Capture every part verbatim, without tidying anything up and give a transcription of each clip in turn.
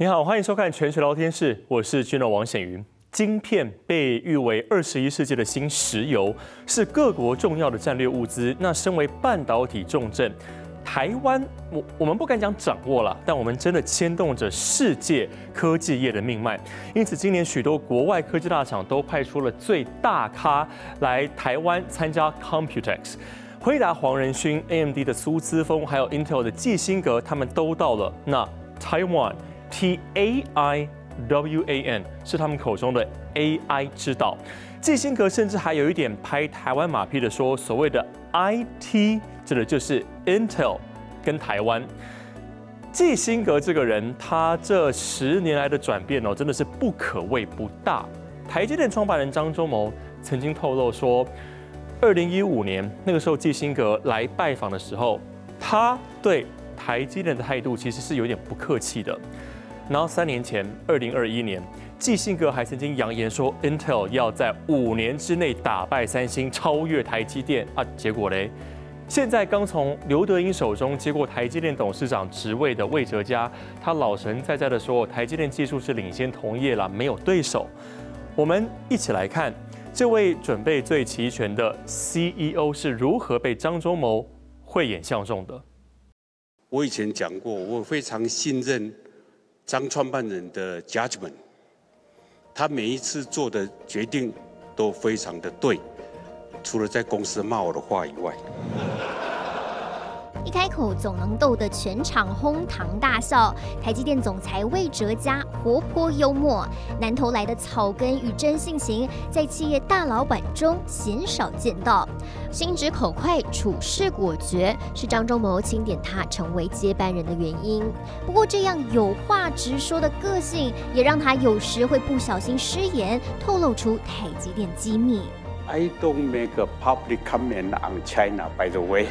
你好，欢迎收看全球聊天室，我是军人王显云。晶片被誉为二十一世纪的新石油，是各国重要的战略物资。那身为半导体重镇，台湾我我们不敢讲掌握了，但我们真的牵动着世界科技业的命脉。因此，今年许多国外科技大厂都派出了最大咖来台湾参加 Computex。辉达黄仁勋、A M D 的苏姿丰，还有 Intel 的季辛格，他们都到了。那 Taiwan T A I W A N 是他们口中的 A I 之岛。季辛格甚至还有一点拍台湾马屁的说，所谓的 I T 指的就是 Intel 跟台湾。季辛格这个人，他这十年来的转变哦，真的是不可谓不大。台积电创办人张忠谋曾经透露说，二零一五年那个时候季辛格来拜访的时候，他对台积电的态度其实是有点不客气的。然后三年前，二零二一年，季辛格还曾经扬言说 ，Intel 要在五年之内打败三星，超越台积电啊。结果嘞，现在刚从刘德英手中接过台积电董事长职位的魏哲家，他老神在在的说，台积电技术是领先同业啦，没有对手。我们一起来看这位准备最齐全的 C E O 是如何被张忠谋慧眼相中的。 我以前讲过，我非常信任张创办人的 judgment， 他每一次做的决定都非常的对，除了在公司骂我的话以外。 一开口总能逗得全场哄堂大笑。台积电总裁魏哲家活泼幽默，南投来的草根与真性情，在企业大老板中鲜少见到。心直口快，处事果决，是张忠谋钦点他成为接班人的原因。不过，这样有话直说的个性，也让他有时会不小心失言，透露出台积电机密。 I don't make a public comment on China, by the way.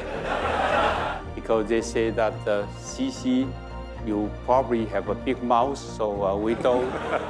Because they say that uh, C C, you probably have a big mouth, so uh, we don't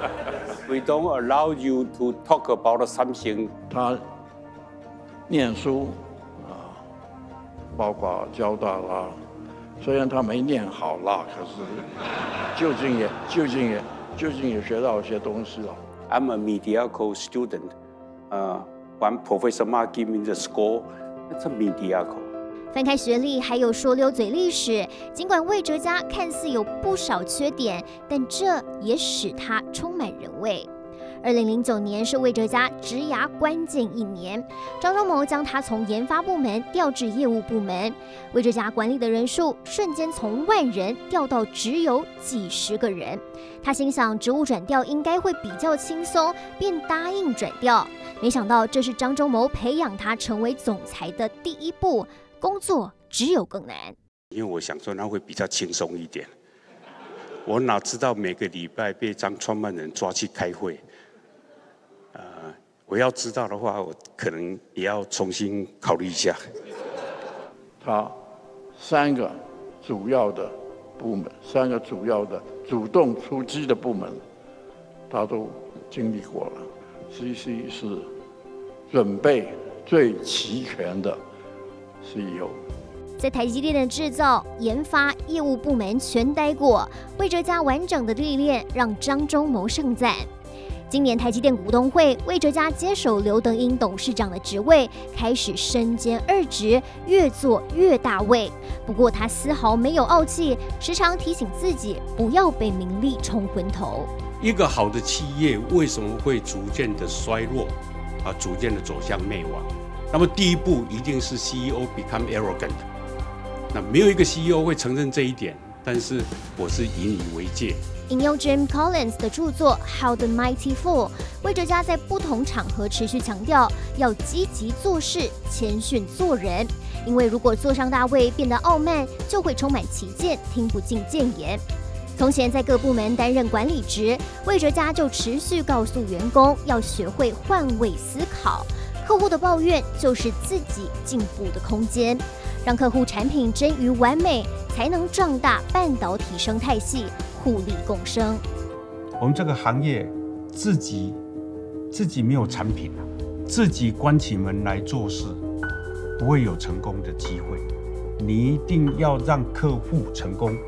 we don't allow you to talk about something. 他念书啊，包括交大啦，虽然他没念好啦，可是究竟也究竟也究竟也学到一些东西了。 I'm a mediocre student. Uh, one Professor Ma gave me the score. It's a mediocre. 翻开学历，还有说溜嘴历史。尽管魏哲家看似有不少缺点，但这也使他充满人味。二零零九年是魏哲家职涯关键一年，张忠谋将他从研发部门调至业务部门，魏哲家管理的人数瞬间从万人调到只有几十个人。他心想职务转调应该会比较轻松，便答应转调。没想到这是张忠谋培养他成为总裁的第一步。工作只有更难， 因为我想说那会比较轻松一点。我哪知道每个礼拜被张创办人抓去开会，呃，我要知道的话，我可能也要重新考虑一下。 他三个主要的部门，三个主要的主动出击的部门，他都经历过了。C C 是准备最齐全的。C E O 在台积电的制造、研发、业务部门全待过，魏哲家完整的历练让张忠谋盛赞。今年台积电股东会，魏哲家接手刘德英董事长的职位，开始身兼二职，越做越大位。不过他丝毫没有傲气，时常提醒自己不要被名利冲昏头。 一个好的企业为什么会逐渐的衰落，啊，逐渐的走向灭亡？那么第一步一定是 C E O become arrogant， 那没有一个 C E O 会承认这一点，但是我是引以为戒。 引用 Jim Collins 的著作《How the Mighty Fall》，魏哲家在不同场合持续强调要积极做事，谦逊做人。因为如果坐上大位变得傲慢，就会充满歧见，听不进谏言。从前在各部门担任管理职，魏哲家就持续告诉员工要学会换位思考。客户的抱怨就是自己进步的空间，让客户产品臻于完美，才能壮大半导体生态系，互利共生。 我们这个行业自己自己没有产品啊，自己关起门来做事，不会有成功的机会。你一定要让客户成功，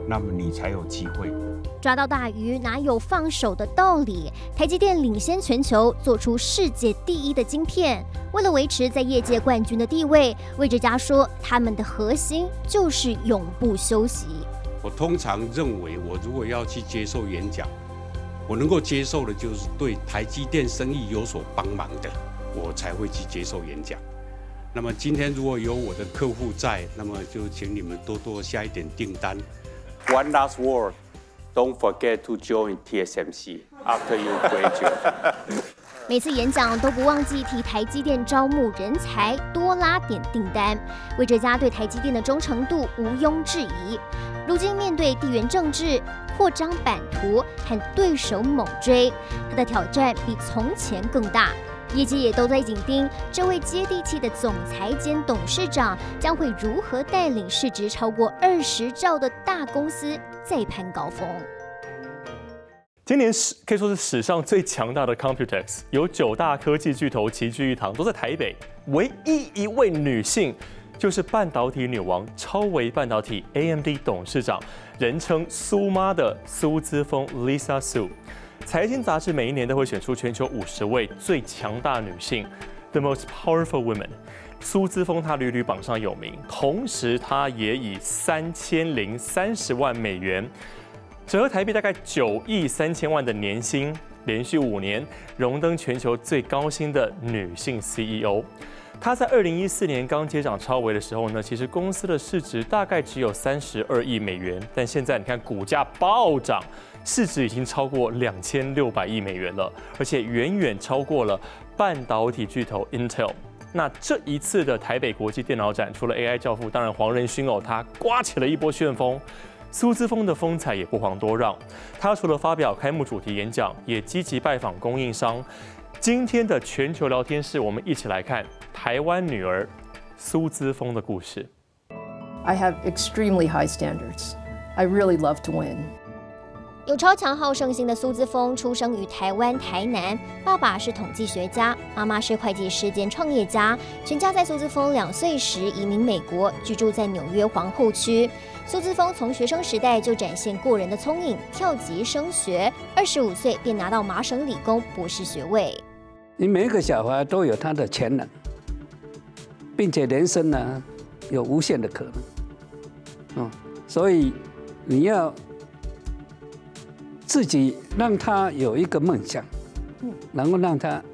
那么你才有机会。 抓到大鱼哪有放手的道理？台积电领先全球，做出世界第一的晶片。为了维持在业界冠军的地位，魏哲家说，他们的核心就是永不休息。 我通常认为，我如果要去接受演讲，我能够接受的就是对台积电生意有所帮忙的，我才会去接受演讲。那么今天如果有我的客户在，那么就请你们多多下一点订单。 One last word. Don't forget to join T S M C after you graduate. 每次演讲都不忘记替台积电招募人才，多拉点订单。魏哲家对台积电的忠诚度毋庸置疑。如今面对地缘政治、扩张版图和对手猛追，他的挑战比从前更大。业界也都在紧盯这位接地气的总裁兼董事长将会如何带领市值超过二十兆的大公司再攀高峰。 今年史可以说是史上最强大的 Computex， 有九大科技巨头齐聚一堂，都在台北。唯一一位女性，就是半导体女王超微半导体 A M D 董事长，人称苏妈的苏姿丰 Lisa Su。财经杂志每一年都会选出全球五十位最强大女性 ，The Most Powerful Women。苏姿丰她屡屡榜上有名，同时她也以三千零三十万美元，折合台币大概九亿三千万的年薪，连续五年荣登全球最高薪的女性 C E O。她在二零一四年刚接掌超微的时候呢，其实公司的市值大概只有三十二亿美元，但现在你看股价暴涨。市值已经超过两千六百亿美元了，而且远远超过了半导体巨头 Intel。那这一次的台北国际电脑展，除了 A I 教父，当然黄仁勋哦，他刮起了一波旋风。苏姿丰的风采也不遑多让，他除了发表开幕主题演讲，也积极拜访供应商。今天的全球聊天室，我们一起来看台湾女儿苏姿丰的故事。 I have extremely high standards. I really love to win. 有超强好胜心的苏姿丰出生于台湾台南，爸爸是统计学家，妈妈是会计师兼创业家。全家在苏姿丰两岁时移民美国，居住在纽约皇后区。苏姿丰从学生时代就展现过人的聪颖，跳级升学，二十五岁便拿到麻省理工博士学位。 你每一个小孩都有他的潜能，并且人生呢有无限的可能，嗯，所以你要自己让他有一个梦想，然后让他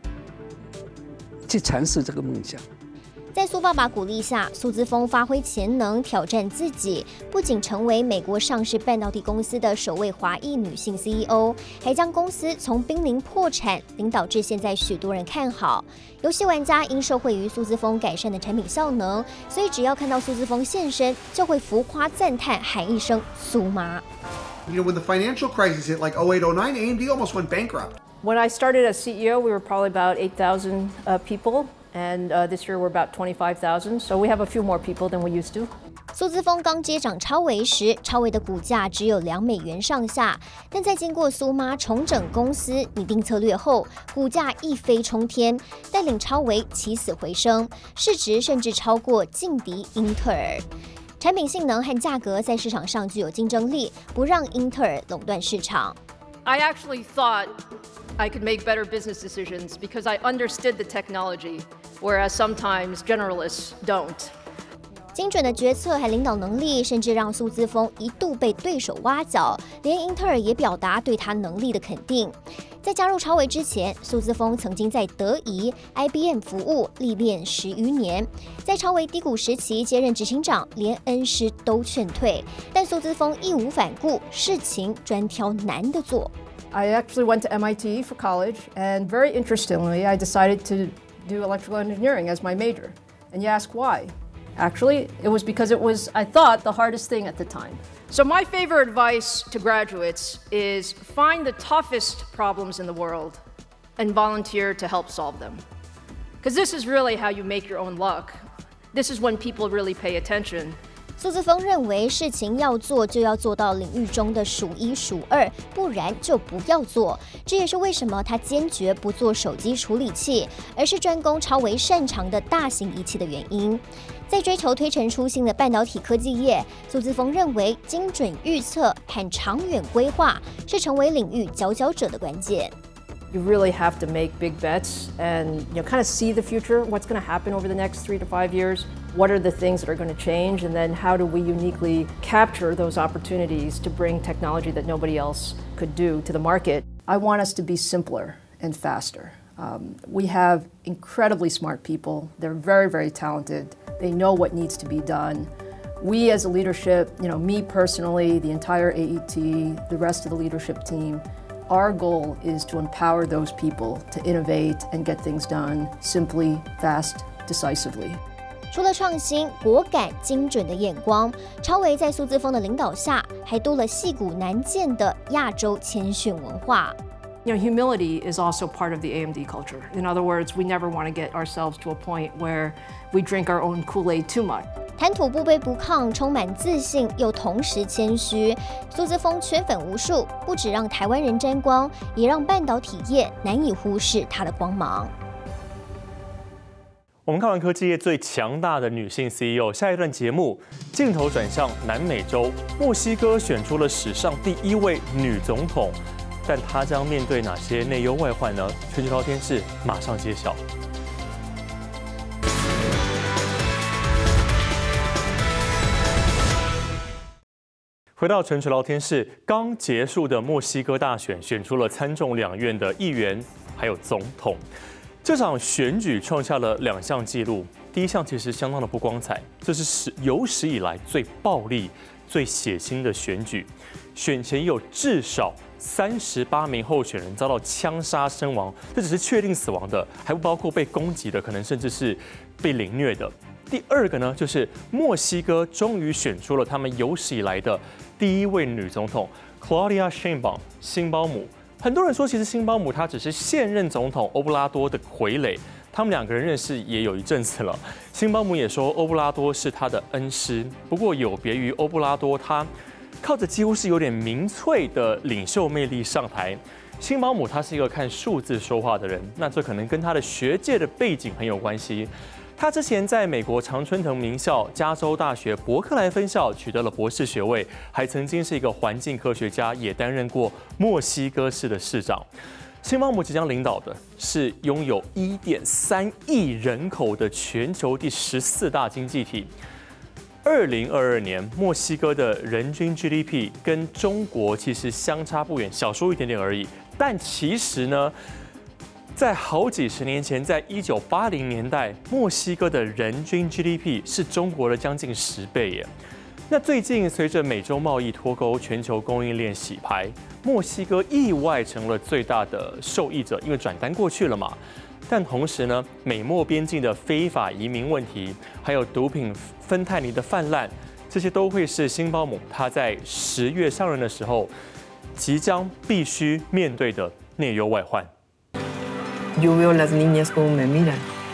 去尝试这个梦想。 在苏爸爸鼓励下，苏姿丰发挥潜能，挑战自己，不仅成为美国上市半导体公司的首位华裔女性 C E O， 还将公司从濒临破产领导至现在许多人看好。游戏玩家因受惠于苏姿丰改善的产品效能，所以只要看到苏姿丰现身，就会浮夸赞叹，喊一声苏妈。 You know, when the financial crisis hit, like oh eight, oh nine, A M D almost went bankrupt. When I started as C E O, we were probably about eight thousand uh, people, and uh, this year we're about twenty-five thousand. So we have a few more people than we used to. 苏姿丰刚接掌超微时，超微的股价只有两美元上下，但在经过苏妈重整公司、拟定策略后，股价一飞冲天，带领超微起死回生，市值甚至超过劲敌英特尔。产品性能和价格在市场上具有竞争力，不让英特尔垄断市场。 I actually thought I could make better business decisions because I understood the technology, whereas sometimes generalists don't. 精准的决策和领导能力，甚至让苏姿丰一度被对手挖角，连英特尔也表达对他能力的肯定。在加入超微之前，苏姿丰曾经在德仪、I B M 服务，历练十余年。在超微低谷时期接任执行长，连恩师都劝退，但苏姿丰义无反顾，事情专挑难的做。 I actually went to M I T for college, and very interestingly, I decided to do electrical engineering as my major. And you ask why? Actually, it was because it was, I thought, the hardest thing at the time. So my favorite advice to graduates is find the toughest problems in the world and volunteer to help solve them. Because this is really how you make your own luck. This is when people really pay attention. 苏姿丰认为，事情要做就要做到领域中的数一数二，不然就不要做。这也是为什么他坚决不做手机处理器，而是专攻超微擅长的大型仪器的原因。在追求推陈出新的半导体科技业，苏姿丰认为，精准预测和长远规划是成为领域佼佼者的关键。 You really have to make big bets and you know, kind of see the future, what's going to happen over the next three to five years, what are the things that are going to change, and then how do we uniquely capture those opportunities to bring technology that nobody else could do to the market. I want us to be simpler and faster. Um, we have incredibly smart people. They're very, very talented. They know what needs to be done. We as a leadership, you know, me personally, the entire A E T, the rest of the leadership team, our goal is to empower those people to innovate and get things done simply, fast, decisively. 除了创新、果敢、精准的眼光，超微在苏姿丰的领导下，还多了矽谷难见的亚洲谦逊文化。 You know, humility is also part of the A M D culture. In other words, we never want to get ourselves to a point where we drink our own Kool-Aid too much. 谈吐不卑不亢，充满自信，又同时谦虚。苏姿丰圈粉无数，不只让台湾人沾光，也让半导体业难以忽视他的光芒。 我们看完科技业最强大的女性 C E O， 下一段节目镜头转向南美洲，墨西哥选出了史上第一位女总统，但她将面对哪些内忧外患呢？全球聊天室马上揭晓。回到全球聊天室，刚结束的墨西哥大选选出了参众两院的议员，还有总统。这场选举创下了两项纪录，第一项其实相当的不光彩，这是史有史以来最暴力、最血腥的选举。选前有至少三十八名候选人遭到枪杀身亡，这只是确定死亡的，还不包括被攻击的，可能甚至是被凌虐的。第二个呢，就是墨西哥终于选出了他们有史以来的第一位女总统 Claudia Sheinbaum 辛包姆。很多人说，其实辛包姆她只是现任总统欧布拉多的傀儡，他们两个人认识也有一阵子了。辛包姆也说欧布拉多是他的恩师，不过有别于欧布拉多，他靠着几乎是有点民粹的领袖魅力上台。辛包姆他是一个看数字说话的人，那这可能跟他的学界的背景很有关系。他之前在美国常春藤名校加州大学伯克莱分校取得了博士学位，还曾经是一个环境科学家，也担任过墨西哥市的市长。辛包姆即将领导的是拥有 一点三亿人口的全球第十四大经济体。二零二二年，墨西哥的人均 G D P 跟中国其实相差不远，小输一点点而已。但其实呢，在好几十年前，在一九八零年代，墨西哥的人均 G D P 是中国的将近十倍耶。那最近随着美洲贸易脱钩，全球供应链洗牌，墨西哥意外成了最大的受益者，因为转单过去了嘛。但同时呢，美墨边境的非法移民问题，还有毒品芬太尼的泛滥，这些都会是辛包姆他在十月上任的时候即将必须面对的内忧外患。 Yo veo las niñas como me miran.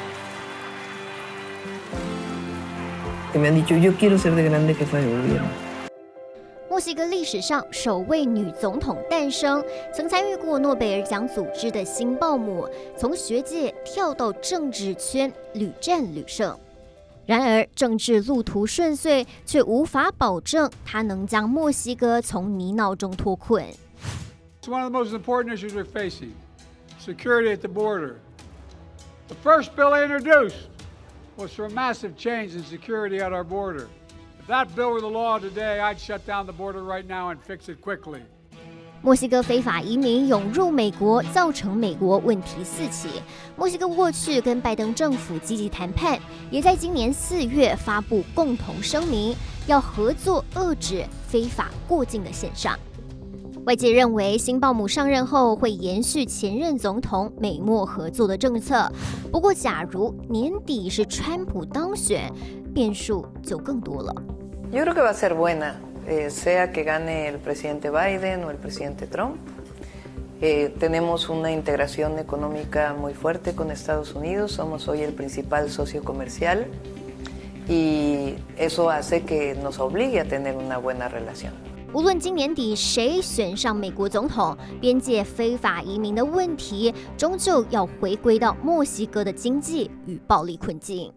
Que me han dicho, yo quiero ser de grande jefa de gobierno. 墨西哥历史上首位女总统诞生，曾参与过诺贝尔奖组织的辛包姆，从学界跳到政治圈，屡战屡胜。然而，政治路途顺遂，却无法保证她能将墨西哥从泥淖中脱困。 It's one of the most important issues we're facing: security at the border. The first bill I introduced was for a massive change in security at our border. If that bill were the law today, I'd shut down the border right now and fix it quickly. 墨西哥非法移民涌入美国，造成美国问题四起。墨西哥过去跟拜登政府积极谈判，也在今年四月发布共同声明，要合作遏制非法过境的现象。外界认为，辛包姆上任后会延续前任总统美墨合作的政策。不过，假如年底是川普当选，变数就更多了。 Yo creo que va a ser buena, eh, sea que gane el presidente Biden o el presidente Trump. Eh, tenemos una integración económica muy fuerte con Estados Unidos. Somos hoy el principal socio comercial. y eso hace que nos obligue a tener una buena relación. 无论今年底谁选上美国总统，边界非法移民的问题终究要回归到墨西哥的经济与暴力困境。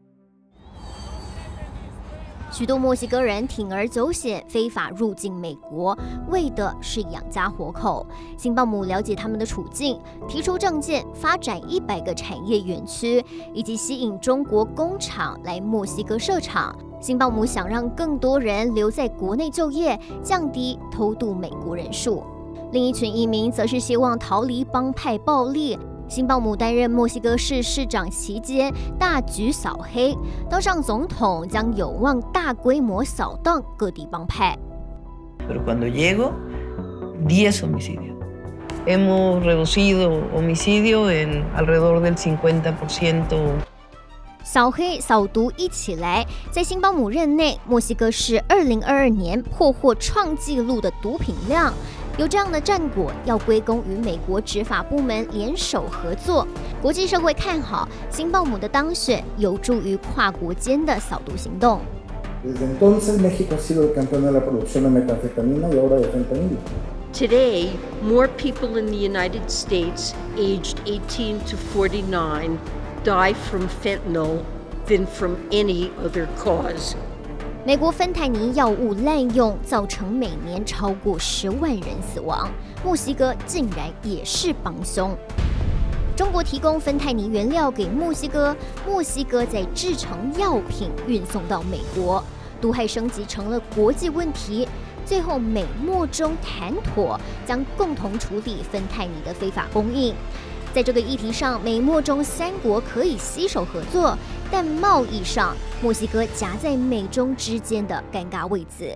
许多墨西哥人铤而走险，非法入境美国，为的是养家活口。辛鲍姆了解他们的处境，提出政见，发展一百个产业园区，以及吸引中国工厂来墨西哥设厂。辛鲍姆想让更多人留在国内就业，降低偷渡美国人数。另一群移民则是希望逃离帮派暴力。辛鲍姆担任墨西哥市市长期间，大举扫黑，当上总统将有望大规模扫荡各地帮派。 Pero cuando llego, diez homicidios. Hemos reducido homicidio en alrededor del cincuenta por ciento. 扫黑扫毒一起来，在辛鲍姆任内，墨西哥市二零二二年破获创纪录的毒品量。有这样的战果，要归功于美国执法部门联手合作。国际社会看好辛鲍姆的当选，有助于跨国间的扫毒行动。 Desde entonces, México ha sido el campeón de la producción de metanfetamina y ahora de fentanilo. Today, more people in the United States aged eighteen to forty-nine die from fentanyl than from any other cause. 美国芬太尼药物滥用，造成每年超过十万人死亡。墨西哥竟然也是帮凶。中国提供芬太尼原料给墨西哥，墨西哥再制成药品运送到美国，毒害升级成了国际问题。最后美墨中谈妥，将共同处理芬太尼的非法供应。在这个议题上，美墨中三国可以携手合作，但贸易上，墨西哥夹在美中之间的尴尬位置。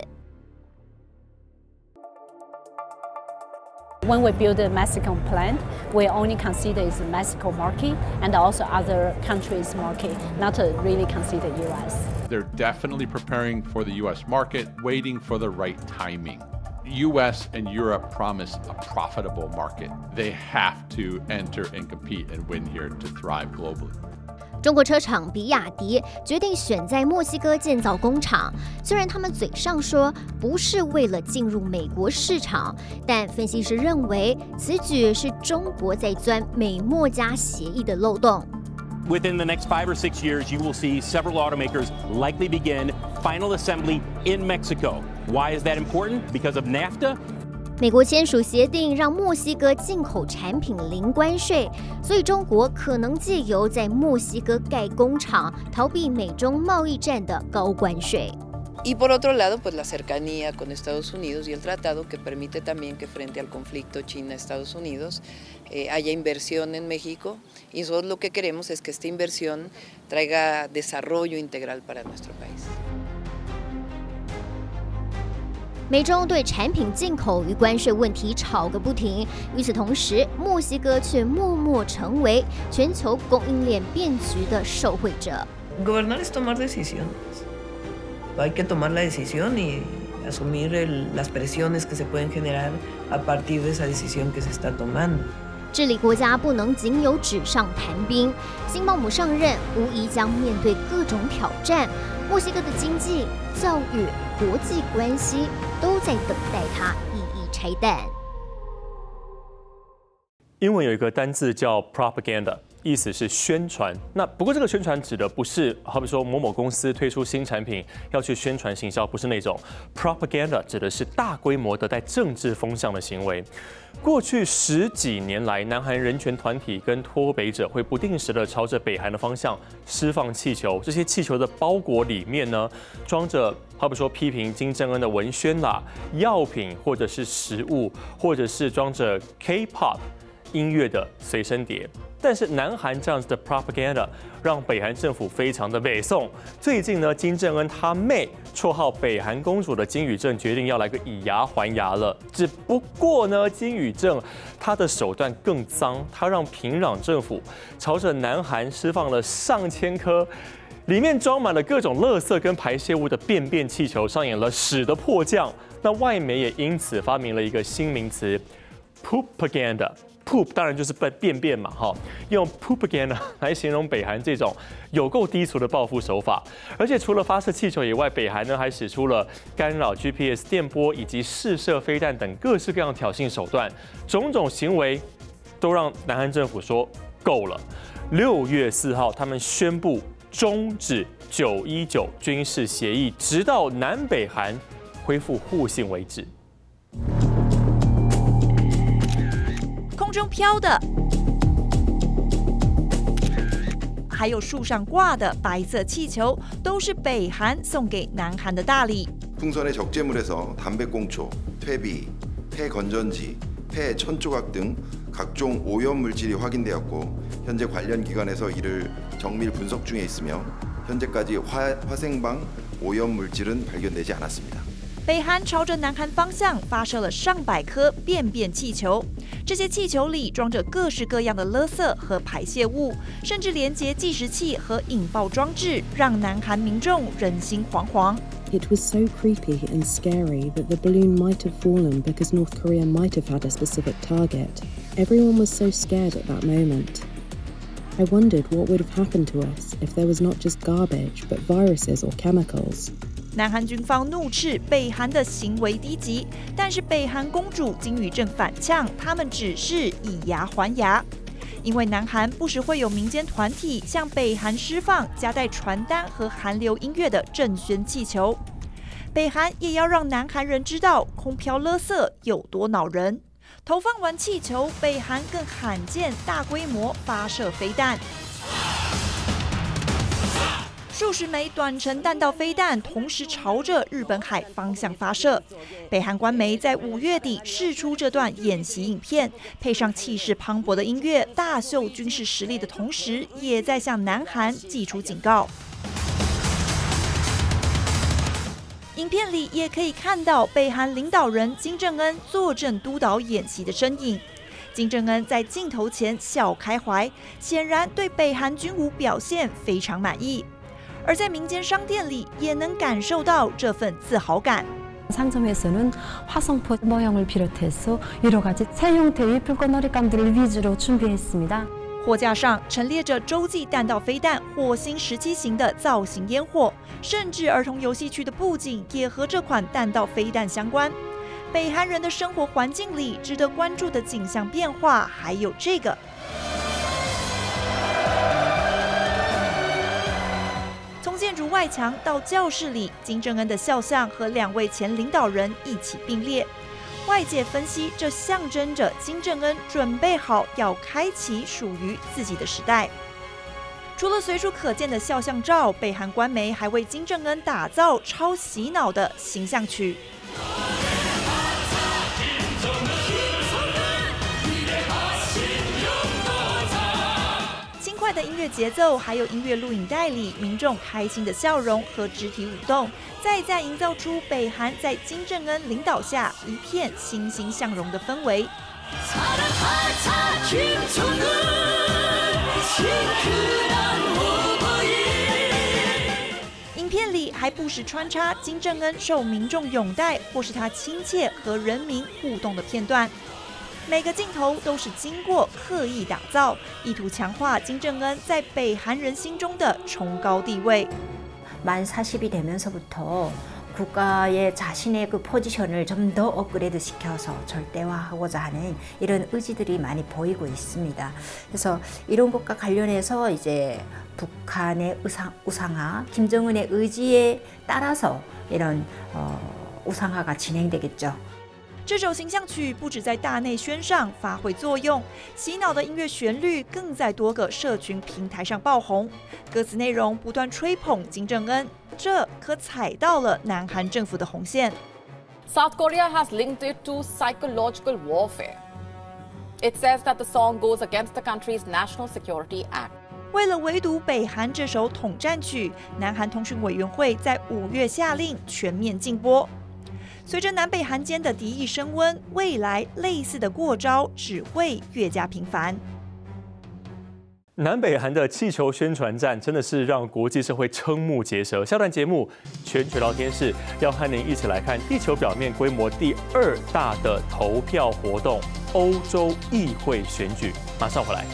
When we build a Mexican plant, we only consider it's a Mexico market and also other countries' market, not really consider U S. They're definitely preparing for the U S market, waiting for the right timing. U S and Europe promise a profitable market. They have to enter and compete and win here to thrive globally. 中国车厂比亚迪决定选在墨西哥建造工厂，虽然他们嘴上说不是为了进入美国市场，但分析师认为此举是中国在钻美墨加协议的漏洞。 Within the next five or six years, you will see several automakers likely begin final assembly in Mexico. Why is that important? Because of NAFTA? 美国签署协定，让墨西哥进口产品零关税，所以中国可能借由在墨西哥盖工厂，逃避美中贸易战的高关税。 Y por otro lado, pues la cercanía con Estados Unidos y el tratado que permite también que frente al conflicto China-Estados Unidos eh, haya inversión en México. Y nosotros lo que queremos es que esta inversión traiga desarrollo integral para nuestro país. 美中对产品进口与关税问题吵个不停，与此同时，墨西哥却默默成为全球供应链变局的受惠者。 Gobernar es tomar decisiones. Hay que tomar la decisión y asumir el, las presiones que se pueden generar a partir de esa decisión que se está tomando. 治理国家不能仅有纸上谈兵。辛鲍姆上任，无疑将面对各种挑战。墨西哥的经济、教育、国际关系都在等待他一一拆弹。 英文有一个单字叫 propaganda， 意思是宣传。那不过这个宣传指的不是，好比说某某公司推出新产品要去宣传行销，不是那种 propaganda， 指的是大规模的带政治风向的行为。过去十几年来，南韩人权团体跟脱北者会不定时的朝着北韩的方向释放气球，这些气球的包裹里面呢，装着好比说批评金正恩的文宣啦、药品或者是食物，或者是装着 K-pop 音乐的随身碟。但是南韩这样子的 propaganda 让北韩政府非常的北宋。最近呢，金正恩他妹绰号北韩公主的金宇正决定要来个以牙还牙了。只不过呢，金宇正他的手段更脏，他让平壤政府朝着南韩释放了上千颗里面装满了各种垃圾跟排泄物的便便气球，上演了屎的迫降。那外媒也因此发明了一个新名词 ，poopaganda。 poop 当然就是便便嘛，哈，用 propaganda 来形容北韩这种有够低俗的报复手法。而且除了发射气球以外，北韩呢还使出了干扰 G P S 电波以及试射飞弹等各式各样挑衅手段，种种行为都让南韩政府说够了。六月四号，他们宣布终止九一九军事协议，直到南北韩恢复互信为止。 空中飘的，还有树上挂的白色气球，都是北韩送给南韩的大礼。 풍선의 적재물에서 담배꽁초, 퇴비, 폐건전지, 폐천조각 등 각종 오염 물질이 확인되었고 현재 관련 기관에서 이를 정밀 분석 중에 있으며 현재까지 화, 화생방 오염 물질은 발견되지 않았습니다. 北韩朝着南韩方向发射了上百颗便便气球，这些气球里装着各式各样的垃圾和排泄物，甚至连接计时器和引爆装置，让南韩民众人心惶惶。 It was so creepy and scary that the balloon might have fallen because North Korea might have had a specific target. Everyone was so scared at that moment. I wondered what would have happened to us if there was not just garbage, but viruses or chemicals. 南韩军方怒斥北韩的行为低级，但是北韩公主金宇正反呛，他们只是以牙还牙。因为南韩不时会有民间团体向北韩释放夹带传单和韩流音乐的政宣气球，北韩也要让南韩人知道空飘垃圾有多恼人。投放完气球，北韩更罕见大规模发射飞弹。 数十枚短程弹道飞弹同时朝着日本海方向发射。北韩官媒在五月底释出这段演习影片，配上气势磅礴的音乐，大秀军事实力的同时，也在向南韩寄出警告。影片里也可以看到北韩领导人金正恩坐镇督导演习的身影。 金正恩在镜头前笑开怀，显然对北韩军武表现非常满意。 而在民间商店里，也能感受到这份自豪感。 상점에서는 화성포 모형을 비롯해서 여러 가지 새 형태의 불꽃놀이감들을 위주로 준비했습니다. 货架上陈列着洲际弹道飞弹、火星十七型的造型烟火，甚至儿童游戏区的布景也和这款弹道飞弹相关。北韩人的生活环境里，值得关注的景象变化还有这个。 从建筑外墙到教室里，金正恩的肖像和两位前领导人一起并列。外界分析，这象征着金正恩准备好要开启属于自己的时代。除了随处可见的肖像照，北韩官媒还为金正恩打造超洗脑的形象曲。 快的音乐节奏，还有音乐录影带里民众开心的笑容和肢体舞动，再再营造出北韩在金正恩领导下一片欣欣向荣的氛围。影片里还不时穿插金正恩受民众拥戴，或是他亲切和人民互动的片段。 每个镜头都是经过刻意打造，意图强化金正恩在北韩人心中的崇高地位。 만 사십이 되면서부터 국가의 자신의 그 포지션을 좀 더 업그레이드 시켜서 절대화하고자 하는 이런 의지들이 많이 보이고 있습니다. 그래서 이런 것과 관련해서 이제 북한의 우상, 우상화, 김정은의 의지에 따라서 이런 어, 우상화가 진행되겠죠. 这首形象曲不止在大内宣上发挥作用，洗脑的音乐旋律更在多个社群平台上爆红。歌词内容不断吹捧金正恩，这可踩到了南韩政府的红线。 South Korea has linked it to psychological warfare. It says that the song goes against the country's National Security Act. 为了围堵北韩这首统战曲，南韩通讯委员会在五月下令全面禁播。 随着南北韩间的敌意升温，未来类似的过招只会越加频繁。 南北韩的气球宣传战真的是让国际社会瞠目结舌。下段节目全球聊天室要和您一起来看地球表面规模第二大的投票活动——欧洲议会选举。马上回来。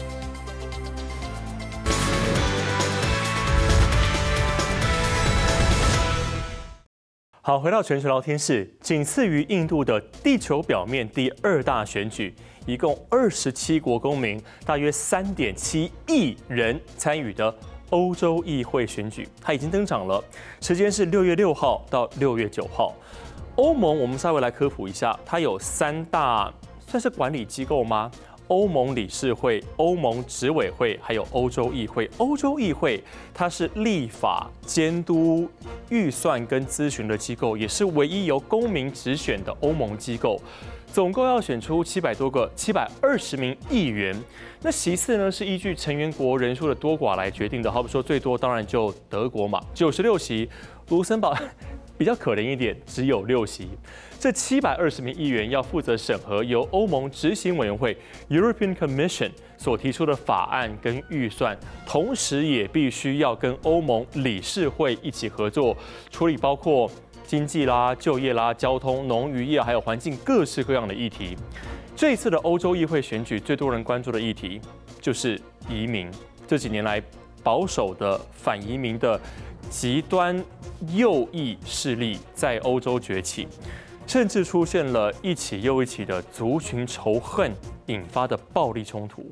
好，回到全球聊天室，仅次于印度的地球表面第二大选举。一共二十七国公民，大约三点七亿人参与的欧洲议会选举，它已经登场了。时间是六月六号到六月九号。欧盟，我们稍微来科普一下，它有三大算是管理机构吗？欧盟理事会、欧盟执委会，还有欧洲议会。欧洲议会它是立法、监督、预算跟咨询的机构，也是唯一由公民直选的欧盟机构。总共要选出七百多个、七百二十名议员。那席次呢是依据成员国人数的多寡来决定的。好比说最多当然就德国嘛，九十六席；卢森堡比较可怜一点，只有六席。这七百二十名议员要负责审核由欧盟执行委员会 （European Commission） 所提出的法案跟预算，同时也必须要跟欧盟理事会一起合作处理包括经济啦、就业啦、交通、农渔业还有环境各式各样的议题。这一次的欧洲议会选举最多人关注的议题就是移民。这几年来，保守的反移民的极端右翼势力在欧洲崛起，甚至出现了一起又一起的族群仇恨引发的暴力冲突。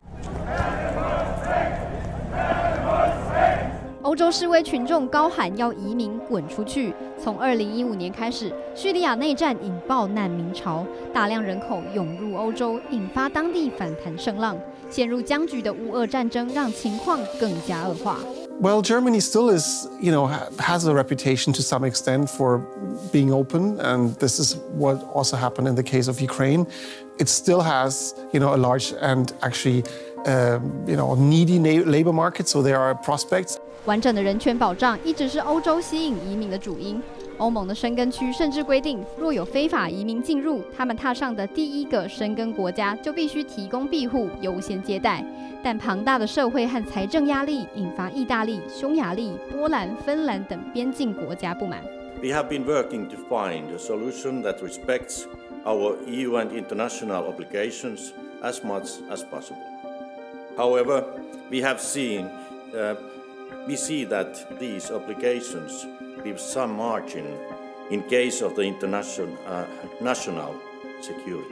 欧洲示威群众高喊要移民滚出去。从二零一五年开始，叙利亚内战引爆难民潮，大量人口涌入欧洲，引发当地反弹声浪。陷入僵局的乌俄战争让情况更加恶化。 Well, Germany still is, you know, has a reputation to some extent for being open, and this is what also happened in the case of Ukraine. It still has, you know, a large and actually, uh, you know, needy labor market, so there are prospects. 完整的人权保障一直是欧洲吸引移民的主因。欧盟的申根区甚至规定，若有非法移民进入，他们踏上的第一个申根国家就必须提供庇护，优先接待。但庞大的社会和财政压力引发意大利、匈牙利、波兰、芬兰等边境国家不满。 We have been working to find a solution that respects our E U and international obligations as much as possible. However, we have seen, uh, we see that these obligations leave some margin in case of the international uh, national security.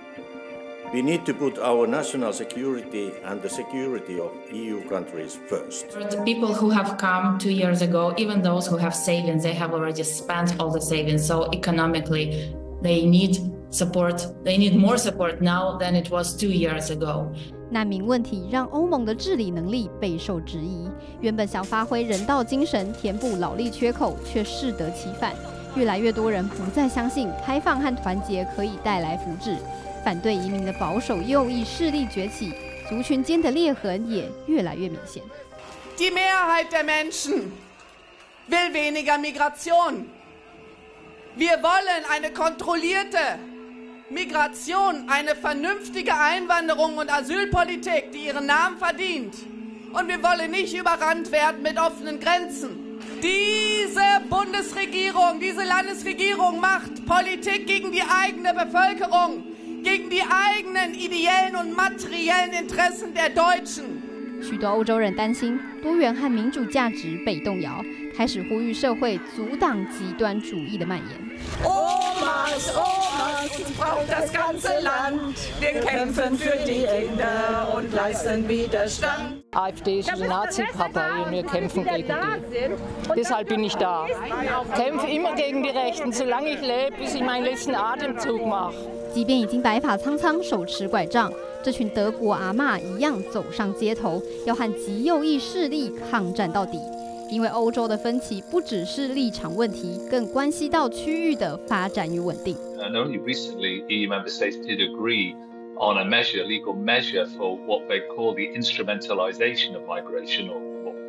We need to put our national security and the security of E U countries first. For the people who have come two years ago, even those who have savings, they have already spent all the savings. So economically, they need support. They need more support now than it was two years ago. 难民问题让欧盟的治理能力备受质疑。原本想发挥人道精神填补劳力缺口，却适得其反。越来越多人不再相信开放和团结可以带来福祉。反对移民的保守右翼势力崛起，族群间的裂痕也越来越明显。 Die Mehrheit der Menschen will weniger Migration. Wir wollen eine kontrollierte Migration, eine vernünftige Einwanderung und Asylpolitik, die ihren Namen verdient. Und wir wollen nicht überrannt werden mit offenen Grenzen. Diese Bundesregierung, diese Landesregierung macht Politik gegen die eigene Bevölkerung, gegen die eigenen ideellen und materiellen Interessen der Deutschen. 许多欧洲人担心多元和民主价值被动摇，开始呼吁社会阻挡极端主义的蔓延。 Omas, Omas, uns braucht das ganze Land. Wir kämpfen für die Kinder und leisten Widerstand. AfD ist eine Nazi-Partei und wir kämpfen gegen die. Deshalb bin ich da. Ich kämpfe immer gegen die Rechten, solange ich lebe, bis ich meinen letzten Atemzug mache. 即便已经白发苍苍，手持拐杖，这群德国阿嬷一样走上街头，要和极右翼势力抗战到底。因为欧洲的分歧不只是立场问题，更关系到区域的发展与稳定。 And only recently, E U member states did agree on a measure, legal measure for what they call the instrumentalization of migration, or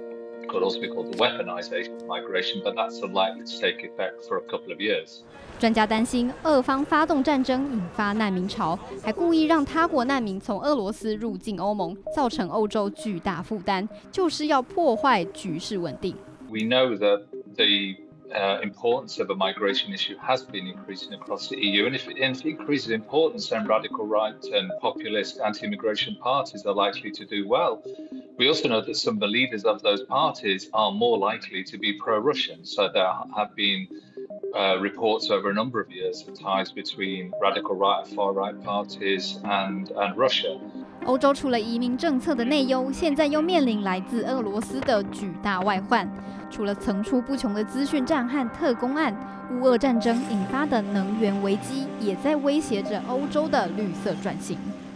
could also be called the weaponization of migration, but that's unlikely to take effect for a couple of years. 专家担心，俄方发动战争引发难民潮，还故意让他国难民从俄罗斯入境欧盟，造成欧洲巨大负担，就是要破坏局势稳定。 We know that the Uh, importance of a migration issue has been increasing across the E U, and if it, and if it increases importance, then radical right and populist anti-immigration parties are likely to do well. We also know that some of the leaders of those parties are more likely to be pro-Russian, so there have been uh, reports over a number of years of ties between radical right and far-right parties and, and Russia. 欧洲除了移民政策的内忧，现在又面临来自俄罗斯的巨大外患。除了层出不穷的资讯战和特工案，乌俄战争引发的能源危机也在威胁着欧洲的绿色转型。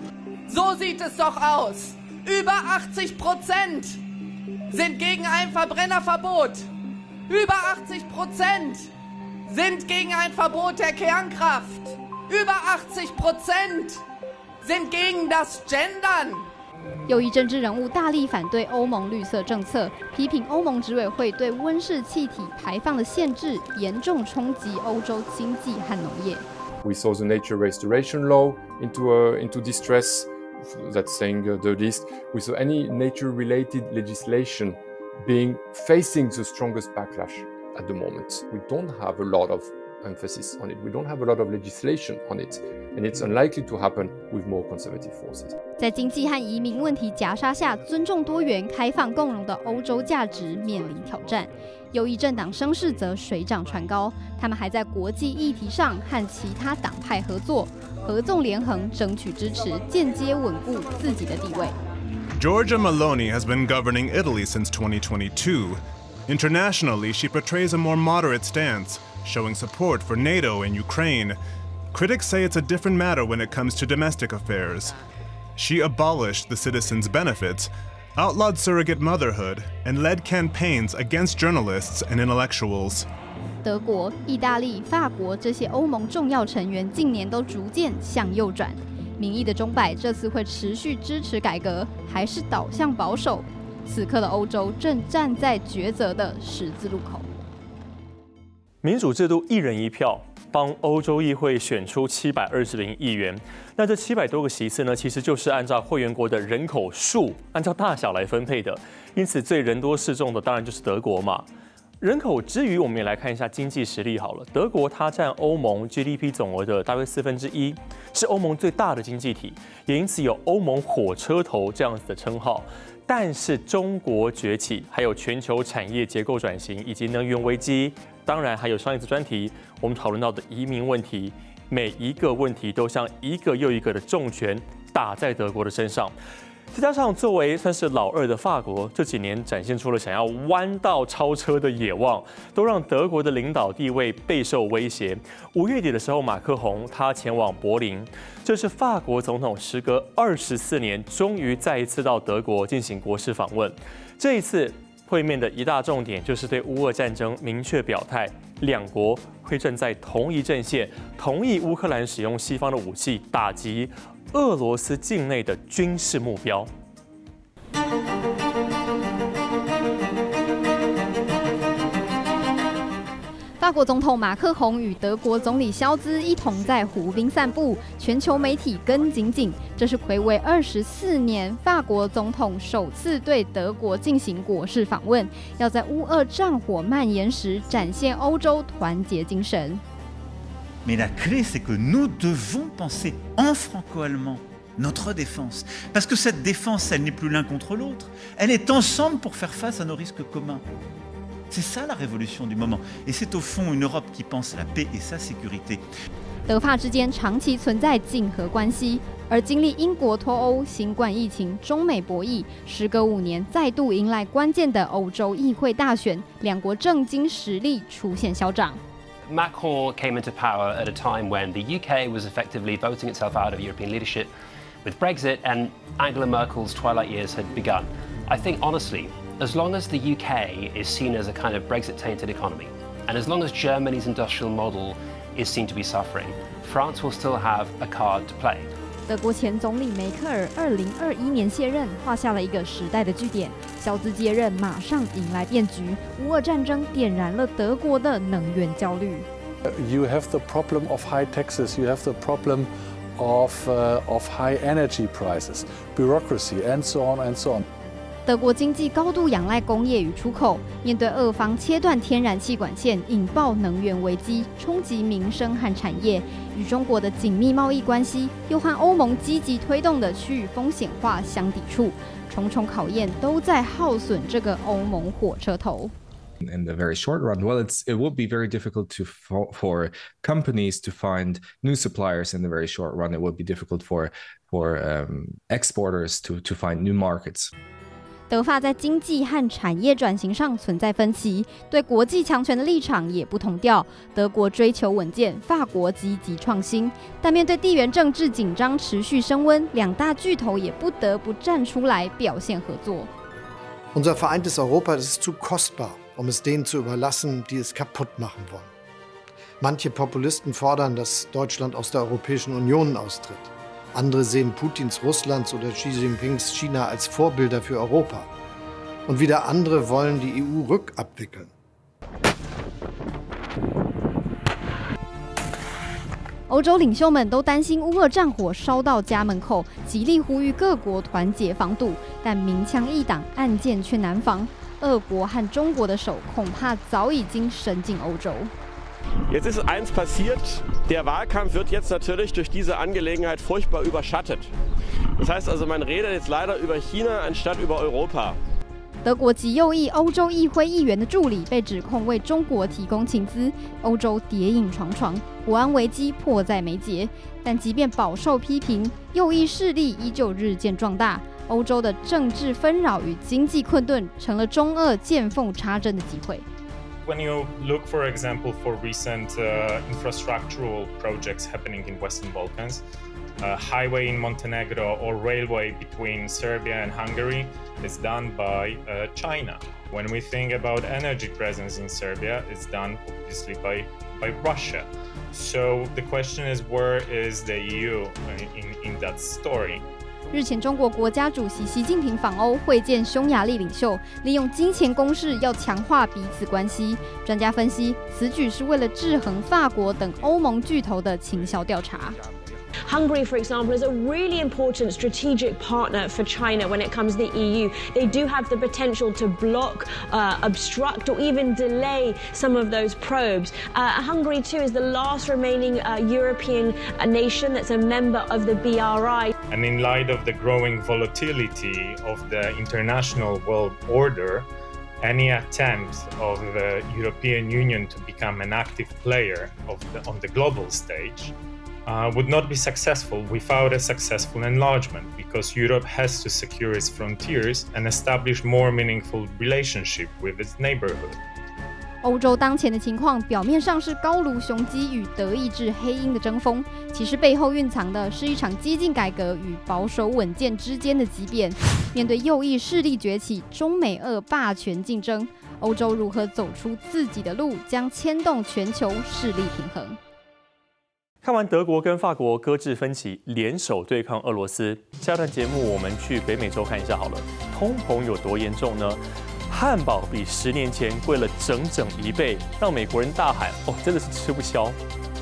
So sieht es doch aus. Über achtzig Prozent sind gegen ein Verbrennerverbot. Über achtzig Prozent sind gegen ein Verbot der Kernkraft. Über achtzig Prozent sind gegen das Gendern. 右翼政治人物大力反对欧盟绿色政策，批评欧盟执委会对温室气体排放的限制严重冲击欧洲经济和农业。 We saw the nature restoration law into uh, into distress. That's saying uh, the least. We saw any nature-related legislation being facing the strongest backlash at the moment. We don't have a lot of emphasis on it. We don't have a lot of legislation on it, and it's unlikely to happen with more conservative forces. 在经济和移民问题夹杀下，尊重多元、开放共荣的欧洲价值面临挑战。右翼政党声势则水涨船高，他们还在国际议题上和其他党派合作，合纵连横，争取支持，间接稳固自己的地位。 Giorgia Meloni has been governing Italy since twenty twenty-two. Internationally, she portrays a more moderate stance, showing support for NATO and Ukraine. Critics say it's a different matter when it comes to domestic affairs. She abolished the citizens' benefits, outlawed surrogate motherhood, and led campaigns against journalists and intellectuals. 德国、意大利、法国这些欧盟重要成员近年都逐渐向右转。民意的钟摆这次会持续支持改革，还是倒向保守？此刻的欧洲正站在抉择的十字路口。 民主制度一人一票，帮欧洲议会选出七百二十名议员。那这七百多个席次呢，其实就是按照会员国的人口数，按照大小来分配的。因此，最人多势众的当然就是德国嘛。人口之余，我们也来看一下经济实力好了。德国它占欧盟 G D P 总额的大约四分之一，是欧盟最大的经济体，也因此有欧盟火车头这样子的称号。但是中国崛起，还有全球产业结构转型，以及能源危机，当然还有上一次专题我们讨论到的移民问题，每一个问题都像一个又一个的重拳打在德国的身上。再加上作为算是老二的法国，这几年展现出了想要弯道超车的野望，都让德国的领导地位备受威胁。五月底的时候，马克宏他前往柏林，这是法国总统时隔二十四年终于再一次到德国进行国事访问。这一次会面的一大重点就是对乌俄战争明确表态，两国会站在同一阵线，同意乌克兰使用西方的武器打击俄罗斯境内的军事目标。 法国总统马克宏与德国总理肖兹一同在湖滨散步，全球媒体跟紧紧。这是睽违二十四年，法国总统首次对德国进行国事访问，要在乌俄战火蔓延时展现欧洲团结精神。 Mais la clé, c'est que nous devons penser en franco-allemand notre défense. Parce que cette défense, elle n'est plus l'un contre l'autre. Elle est ensemble pour faire face à nos risques communs. C'est ça la révolution du moment. Et c'est au fond une Europe qui pense la paix et sa sécurité. 德法之间长期存在竞合关系，而经历英国脱欧、新冠疫情、中美博弈，时隔五年再度迎来关键的欧洲议会大选，两国政经实力出现消长。 Macron came into power at a time when the U K was effectively voting itself out of European leadership with Brexit, and Angela Merkel's twilight years had begun. I think, honestly, as long as the U K is seen as a kind of Brexit-tainted economy, and as long as Germany's industrial model is seen to be suffering, France will still have a card to play. 德国前总理梅克尔二零二一年卸任，画下了一个时代的句点。肖兹接任，马上迎来变局。乌俄战争点燃了德国的能源焦虑。 You have the problem of high taxes. You have the problem of uh, of high energy prices, bureaucracy, and so on and so on. 德国经济高度仰赖工业与出口，面对俄方切断天然气管线，引爆能源危机，冲击民生和产业，与中国的紧密贸易关系，又和欧盟积极推动的区域风险化相抵触，重重考验都在耗损这个欧盟火车头。 In the very short run, well, it's it will be very difficult to for, for companies to find new suppliers in the very short run. It will be difficult for for um, exporters to to find new markets. 德法在经济和产业转型上存在分歧，对国际强权的立场也不同调。德国追求稳健，法国积极创新，但面对地缘政治紧张持续升温，两大巨头也不得不站出来表现合作。 Unser vereintes Europa ist zu kostbar, um es denen zu überlassen, die es kaputt machen wollen. Manche Populisten fordern, dass Deutschland aus der Europäischen Union austritt. Andere sehen Putins Russlands oder Xi Jinpings China als Vorbilder für Europa. Und wieder andere wollen die E U rückabwickeln. 欧洲领袖们都担心乌俄战火烧到家门口，极力呼吁各国团结防堵，但明枪易挡，暗箭却难防。俄国和中国的手恐怕早已经伸进欧洲。 Jetzt ist eins passiert, der Wahlkampf wird jetzt natürlich durch diese Angelegenheit furchtbar überschattet. Das heißt also, man redet jetzt leider über China anstatt über Europa. 德国极右翼欧洲议会议员的助理被指控为中国提供情资，欧洲谍影重重，国安危机迫在眉睫。但即便饱受批评，右翼势力依旧日渐壮大。欧洲的政治纷扰与经济困顿，成了中俄见缝插针的机会。 When you look, for example, for recent uh, infrastructural projects happening in Western Balkans, a highway in Montenegro or railway between Serbia and Hungary is done by uh, China. When we think about energy presence in Serbia, it's done obviously by, by Russia. So the question is, where is the E U in, in that story? 日前，中国国家主席习近平访欧，会见匈牙利领袖，利用金钱攻势要强化彼此关系。专家分析，此举是为了制衡法国等欧盟巨头的倾销调查。 Hungary, for example, is a really important strategic partner for China when it comes to the E U. They do have the potential to block, uh, obstruct, or even delay some of those probes. Uh, Hungary, too, is the last remaining uh, European uh, nation that's a member of the B R I. And in light of the growing volatility of the international world order, any attempt of the European Union to become an active player of the, on the global stage Uh, would not be successful without a successful enlargement, because Europe has to secure its frontiers and establish more meaningful relationship with its neighborhood. 欧洲当前的情况，表面上是高卢雄鸡与德意志黑鹰的争锋，其实背后蕴藏的是一场激进改革与保守稳健之间的激变。面对右翼势力崛起，中美俄霸权竞争，欧洲如何走出自己的路，将牵动全球势力平衡。 看完德国跟法国搁置分歧，联手对抗俄罗斯。下段节目我们去北美洲看一下好了，通膨有多严重呢？汉堡比十年前贵了整整一倍，让美国人大喊：“哦，真的是吃不消。”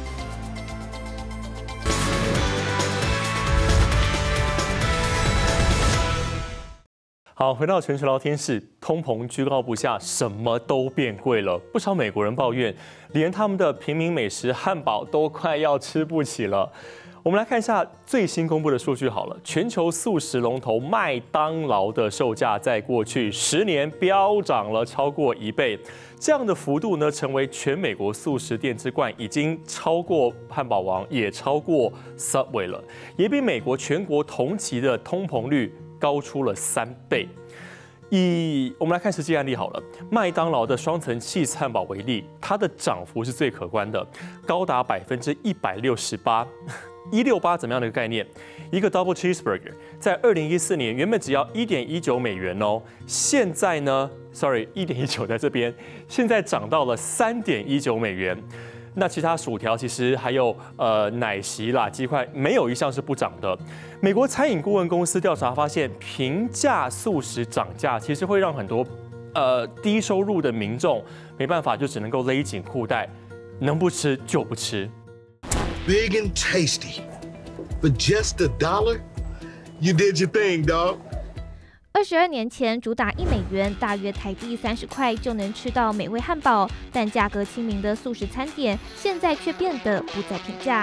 好，回到全球聊天室，通膨居高不下，什么都变贵了。不少美国人抱怨，连他们的平民美食汉堡都快要吃不起了。我们来看一下最新公布的数据好了，全球速食龙头麦当劳的售价在过去十年飙涨了超过一倍，这样的幅度呢，成为全美国速食店之冠，已经超过汉堡王，也超过 Subway 了，也比美国全国同期的通膨率 高出了三倍。以我们来看实际案例好了，麦当劳的双层 cheese 汉堡为例，它的涨幅是最可观的，高达百分之一百六十八。一六八怎么样的一个概念？一个 double cheeseburger 在二零一四年原本只要一点一九美元哦，现在呢 ，sorry， 一点一九在这边，现在涨到了三点一九美元。 那其他薯条其实还有呃奶昔啦、鸡块，没有一项是不涨的。美国餐饮顾问公司调查发现，平价素食涨价，其实会让很多呃低收入的民众没办法，就只能够勒紧裤带，能不吃就不吃。 Big and tasty, for just a dollar, you did your thing, dog. 二十二年前，主打一美元，大约台币三十块就能吃到美味汉堡，但价格亲民的素食餐点，现在却变得不再平价。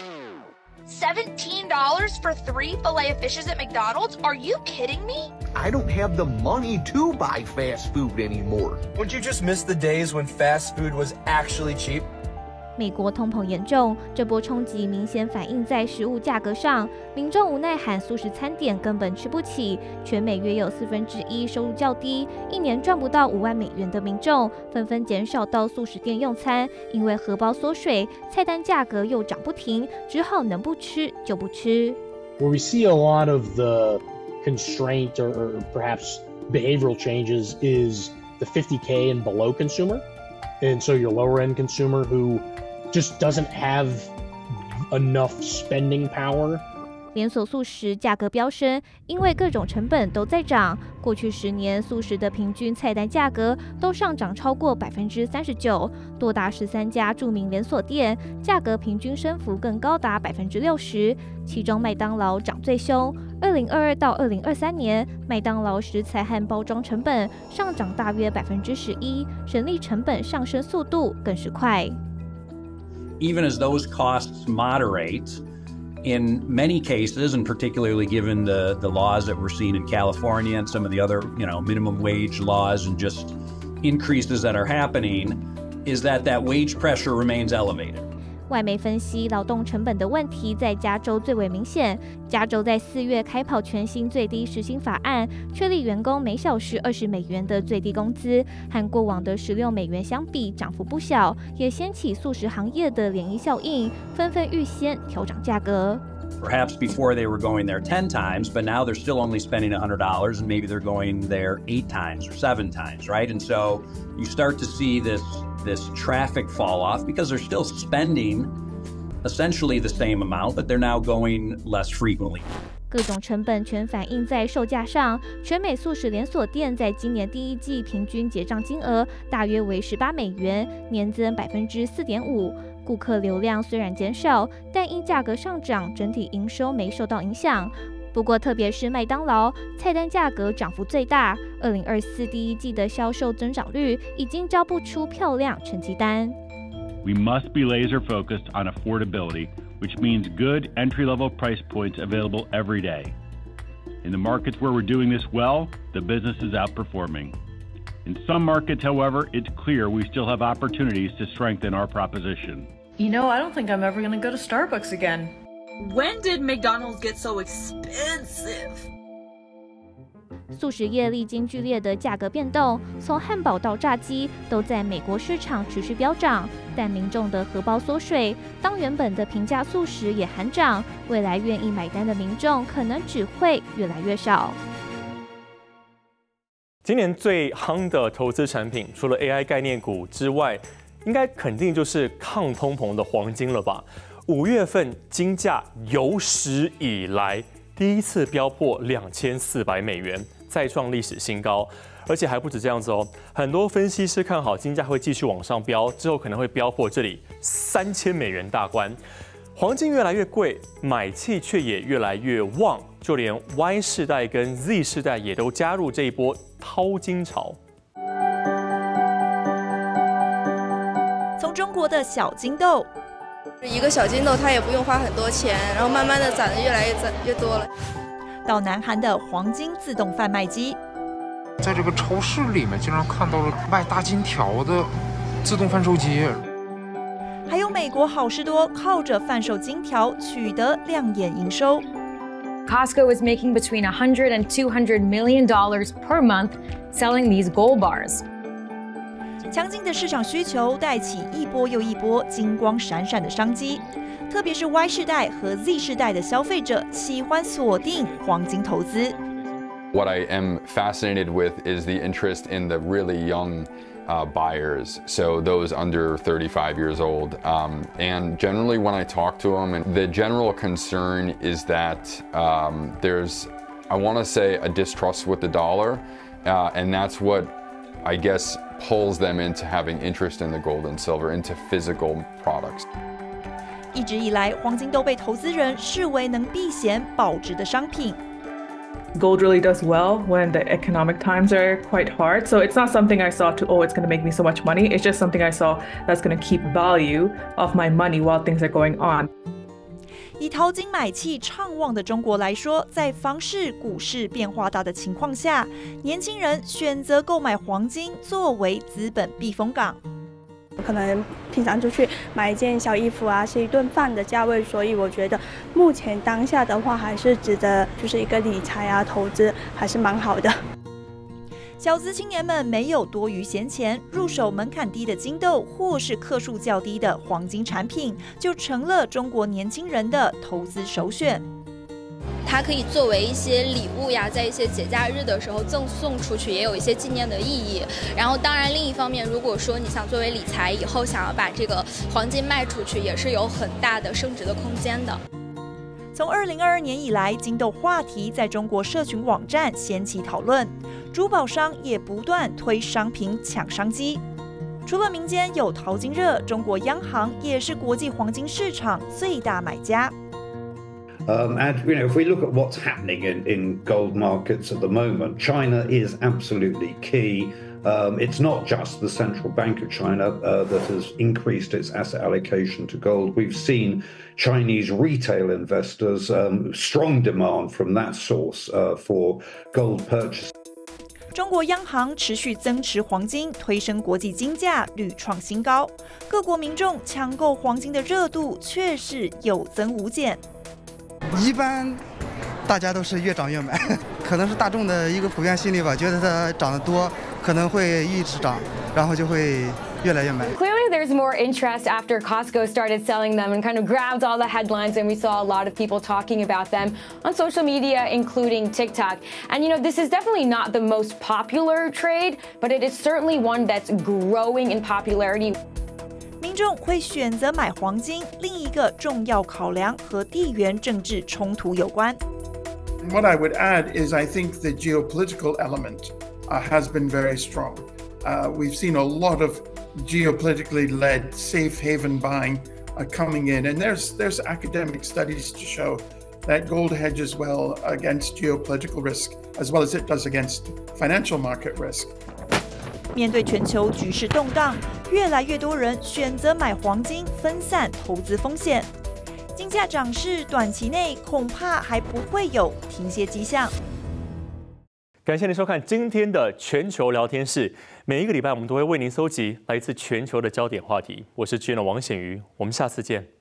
seventeen dollars for three filet of fishes at McDonald's? Are you kidding me? I don't have the money to buy fast food anymore. Wouldn't you just miss the days when fast food was actually cheap? 美国通膨严重，这波冲击明显反映在食物价格上，民众无奈喊素食餐点根本吃不起，全美约有四分之一收入较低，一年赚不到五万美元的民众纷纷减少到素食店用餐，因为荷包缩水，菜单价格又涨不停，只好能不吃就不吃。 Where we see a lot of the constraint or, or perhaps behavioral changes is the fifty K and below consumer, and so your lower end consumer who just doesn't have enough spending power. 连锁素食价格飙升，因为各种成本都在涨。过去十年，素食的平均菜单价格都上涨超过百分之三十九，多达十三家著名连锁店价格平均升幅更高达百分之六十。其中麦当劳涨最凶，二零二二到二零二三年，麦当劳食材和包装成本上涨大约百分之十一，人力成本上升速度更是快。 Even as those costs moderate, in many cases, and particularly given the, the laws that we're seeing in California and some of the other, you know, minimum wage laws and just increases that are happening, is that that wage pressure remains elevated. 外媒分析，劳动成本的问题在加州最为明显。加州在四月开跑全新最低时薪法案，确立员工每小时二十美元的最低工资，和过往的十六美元相比，涨幅不小，也掀起素食行业的涟漪效应，纷纷预先调涨价格。 Perhaps before they were going there ten times, but now they're still only spending one hundred dollars, and maybe they're going there eight times or seven times, right? And so you start to see this this traffic fall off because they're still spending essentially the same amount, but they're now going less frequently. 各种成本全反映在售价上。全美素食连锁店在今年第一季平均结账金额大约为十八美元，年增百分之四点五。顾客流量虽然减少，但因价格上涨，整体营收没受到影响。不过，特别是麦当劳，菜单价格涨幅最大。二零二四第一季的销售增长率已经交不出漂亮成绩单。 We must be laser focused on affordability, which means good entry-level price points available every day. In the markets where we're doing this well, the business is outperforming. In some markets, however, it's clear we still have opportunities to strengthen our proposition. You know, I don't think I'm ever going to go to Starbucks again. When did McDonald's get so expensive? 素食业历经剧烈的价格变动，从汉堡到炸鸡都在美国市场持续飙涨，但民众的荷包缩水，当原本的平价素食也喊涨，未来愿意买单的民众可能只会越来越少。 今年最夯的投资产品，除了 A I 概念股之外，应该肯定就是抗通膨的黄金了吧？五月份金价有史以来第一次飙破两千四百美元，再创历史新高。而且还不止这样子哦，很多分析师看好金价会继续往上飙，之后可能会飙破这里三千美元大关。黄金越来越贵，买气却也越来越旺，就连 Y 世代跟 Z 世代也都加入这一波淘金潮。 从中国的小金豆， 一个小金豆它也不用花很多钱，然后慢慢的攒的越来越攒越多了。 到南韩的黄金自动贩卖机， 在这个超市里面经常看到了卖大金条的自动贩售机。 还有美国好事多靠着贩售金条取得亮眼营收。 Costco is making between one hundred and two hundred million dollars per month selling these gold bars. 强劲的市场需求带起一波又一波金光闪闪的商机，特别是 Y 世代和 Z 世代的消费者喜欢锁定黄金投资。 What I am fascinated with is the interest in the really young uh, buyers, so those under thirty-five years old. Um, and generally, when I talk to them, and the general concern is that um, there's, I want to say, a distrust with the dollar, uh, and that's what I guess pulls them into having interest in the gold and silver, into physical products. 一直以来，黄金都被投资人视为能避险保值的商品。 Gold really does well when the economic times are quite hard. So it's not something I saw to, oh, it's going to make me so much money. It's just something I saw that's going to keep value of my money while things are going on. 以淘金买气畅旺的中国来说，在房市、股市变化大的情况下，年轻人选择购买黄金作为资本避风港。 可能平常出去买一件小衣服啊，吃一顿饭的价位，所以我觉得目前当下的话，还是值得就是一个理财啊，投资还是蛮好的。 小资青年们没有多余闲钱，入手门槛低的金豆或是克数较低的黄金产品，就成了中国年轻人的投资首选。 它可以作为一些礼物呀，在一些节假日的时候赠送出去，也有一些纪念的意义。然后，当然另一方面，如果说你想作为理财，以后想要把这个黄金卖出去，也是有很大的升值的空间的。 从二零二二年以来，金豆话题在中国社群网站掀起讨论，珠宝商也不断推商品抢商机。除了民间有淘金热，中国央行也是国际黄金市场最大买家。 Um, and you know, if we look at what's happening in, in gold markets at the moment, China is absolutely key. Um, it's not just the central bank of China uh, that has increased its asset allocation to gold. We've seen Chinese retail investors um, strong demand from that source uh, for gold purchases. 中国央行持续增持黄金，推升国际金价屡创新高。各国民众抢购黄金的热度却是有增无减。 一般大家都是越涨越买，可能是大众的一个普遍心理吧，觉得它涨得多，可能会一直涨，然后就会越来越买。 Clearly, there's more interest after Costco started selling them and kind of grabbed all the headlines, and we saw a lot of people talking about them on social media, including TikTok. And you know, this is definitely not the most popular trade, but it is certainly one that's growing in popularity. 民众会选择买黄金，另一个重要考量和地缘政治冲突有关。 What I would add is I think the geopolitical element uh, has been very strong. Uh, we've seen a lot of geopolitically led safe haven buying uh, coming in, and there's there's academic studies to show that gold hedges well against geopolitical risk as well as it does against financial market risk. 面对全球局势动荡，越来越多人选择买黄金，分散投资风险。金价涨势短期内恐怕还不会有停歇迹象。 感谢您收看今天的全球聊天室。每一个礼拜，我们都会为您搜集来自全球的焦点话题。我是 Gino 王显瑜，我们下次见。